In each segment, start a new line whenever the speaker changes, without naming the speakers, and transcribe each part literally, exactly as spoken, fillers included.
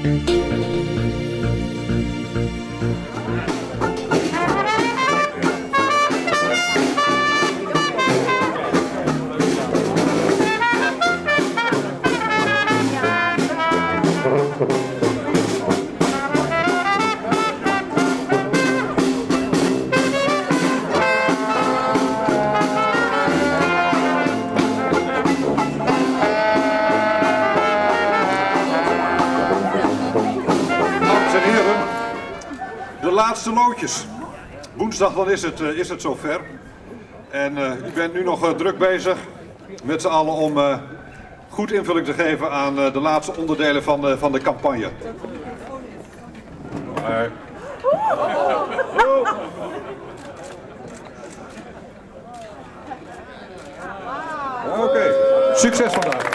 De laatste loodjes. Woensdag dan is het, uh, is het zover. En uh, u bent nu nog uh, druk bezig met z'n allen om uh, goed invulling te geven aan uh, de laatste onderdelen van de, van de campagne. Uh. Oké, okay. Succes vandaag.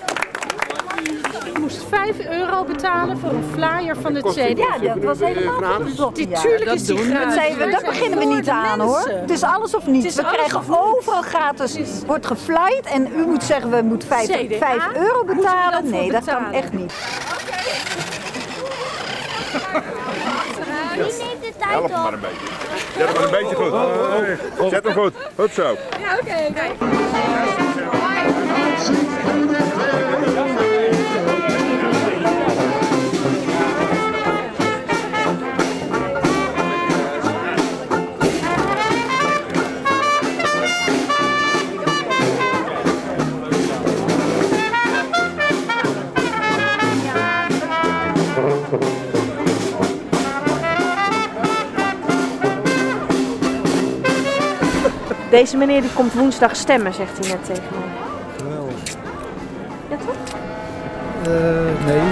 Ik moest vijf euro betalen voor een flyer van het C D A.
Ja, dat was helemaal gratis.
Tuurlijk is die gratis.
Daar beginnen we niet aan hoor. Het is alles of niets. We krijgen overal gratis, wordt geflyerd en u moet zeggen we moeten vijf euro betalen. Nee, dat kan echt niet.
Wie neemt de tijd op?
Help maar een beetje. Zet hem maar een beetje goed. Oh, zet hem goed. Goed zo.
Ja, oké. Okay, okay.
Deze meneer die komt woensdag stemmen, zegt hij net tegen mij.
Geweldig.
Ja toch?
Uh, nee.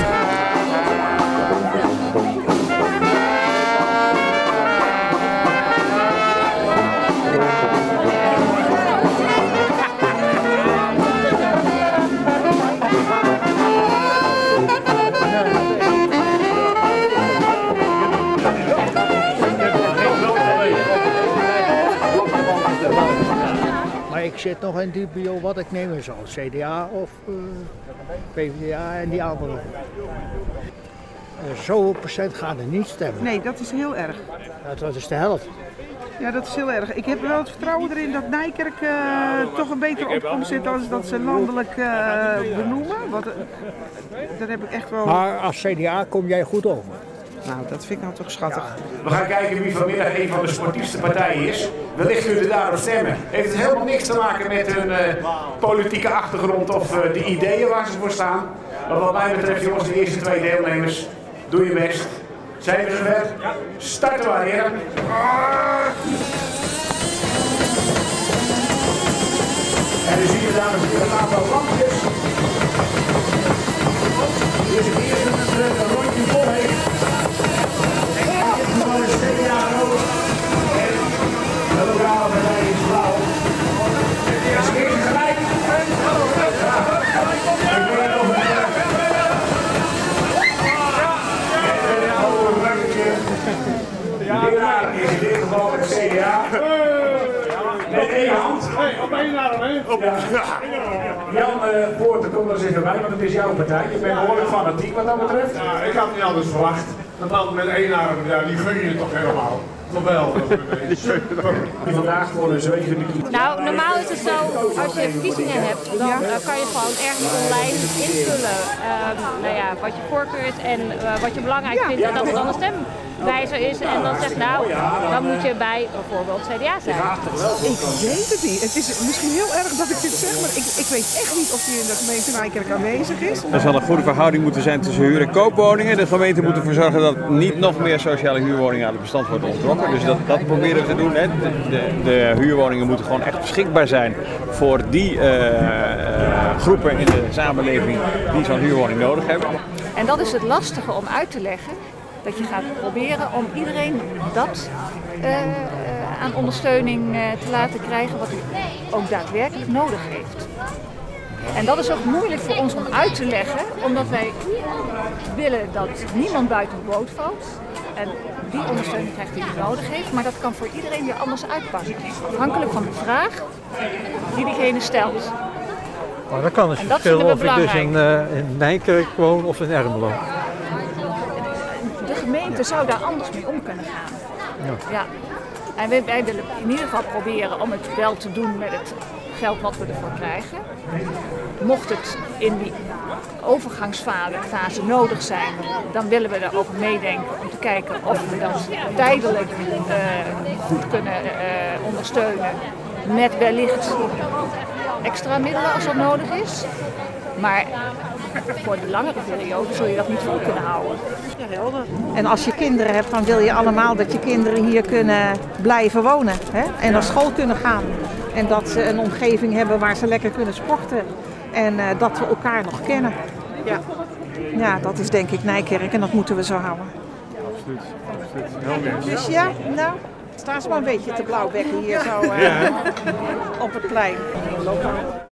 Maar ik zit nog in dubio wat ik nemen zal, C D A of uh, P v d A en die andere. Uh, zoveel procent gaan er niet stemmen.
Nee, dat is heel erg.
Ja, dat is de helft.
Ja, dat is heel erg. Ik heb wel het vertrouwen erin dat Nijkerk uh, toch een betere opkomst zit dan dat ze landelijk uh, benoemen. Wat, uh, dat heb ik echt wel...
Maar als C D A kom jij goed over.
Nou, dat vind ik nou toch schattig.
Ja. We gaan kijken wie vanmiddag een van de sportiefste partijen is. Wellicht kunt u daarop stemmen. Heeft het helemaal niks te maken met hun uh, politieke achtergrond of uh, de ideeën waar ze voor staan. Maar wat mij betreft, jongens, de eerste twee deelnemers, doe je best. Zijn we zover? Ja. Starten we, heren. En dan zie je dames en heren een aantal lampjes. Hier is het eerste dat een rondje vol heeft. Van de C D A rood en de lokale partij is blauw. Het is eerst gelijk. Ik ben er over de en een oude ruimtje. De winnaar is in dit geval het C D A. Met één hand. Op één arm, hè? Jan uh, Poorten, kom er eens even bij, want het is jouw partij. Je bent behoorlijk fanatiek wat dat betreft.
Ja, ik had niet anders verwacht. Een man met één arm, ja, die gun je toch helemaal. Nog wel.
Die vandaag voor een zwevende kiet.
Nou, normaal is het zo, als je verkiezingen hebt, dan uh, kan je gewoon ergens online invullen uh, nou ja, wat je voorkeur is en uh, wat je belangrijk
ja.
vindt. En dat er dan een stemwijzer is en dan zegt nou, dan moet je bij bijvoorbeeld C D A zijn.
Ik weet het niet. Het is misschien heel erg dat ik dit zeg, maar ik, ik weet echt niet of die in de gemeente Nijkerk aanwezig is.
Er zal een goede verhouding moeten zijn tussen huur- en koopwoningen. De gemeente moet ervoor zorgen dat niet nog meer sociale huurwoningen aan het bestand worden onttrokken. Dus dat, dat proberen we te doen. Hè. De, de, de huurwoningen moeten gewoon echt beschikbaar zijn voor die uh, uh, groepen in de samenleving die zo'n huurwoning nodig hebben.
En dat is het lastige om uit te leggen. Dat je gaat proberen om iedereen dat uh, uh, aan ondersteuning uh, te laten krijgen wat hij ook daadwerkelijk nodig heeft. En dat is ook moeilijk voor ons om uit te leggen, omdat wij willen dat niemand buiten de boot valt. En die ondersteuning krijgt die hij nodig heeft, maar dat kan voor iedereen weer anders uitpakken. Afhankelijk van de vraag die diegene stelt.
Maar dat kan dus verschillen of ik dus in, uh, in Nijkerk woon of in Ermelo.
de gemeente zou daar anders mee om kunnen gaan. Ja. Ja. En wij, wij willen in ieder geval proberen om het wel te doen met het geld wat we ervoor krijgen. Mocht het in die overgangsfase nodig zijn, dan willen we daar over meedenken om te kijken of we dat tijdelijk uh, goed kunnen uh, ondersteunen met wellicht extra middelen als dat nodig is. Maar voor de langere periode zul je dat niet vol kunnen houden.
Ja, helder. En als je kinderen hebt, dan wil je allemaal dat je kinderen hier kunnen blijven wonen. Hè? En naar school kunnen gaan. En dat ze een omgeving hebben waar ze lekker kunnen sporten. En uh, dat we elkaar nog kennen. Ja. Ja, dat is denk ik Nijkerk en dat moeten we zo houden.
Absoluut, absoluut. Heel meer.
Dus ja, nou, sta eens maar een beetje te blauwbekken hier zo uh,
ja.
op het plein.